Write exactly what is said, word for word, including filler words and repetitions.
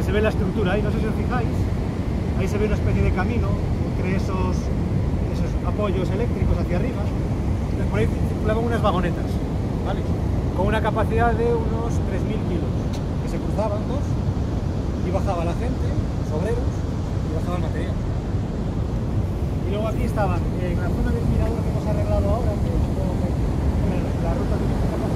se ve la estructura ahí, no sé si os fijáis, ahí se ve una especie de camino entre esos, esos apoyos eléctricos hacia arriba. Entonces por ahí circulaban unas vagonetas, ¿vale? Con una capacidad de unos tres mil kilos, que se cruzaban dos y bajaba la gente, los obreros, y bajaba el material. Y luego aquí estaban, en la zona del mirador que hemos arreglado ahora, que supongo que la ruta que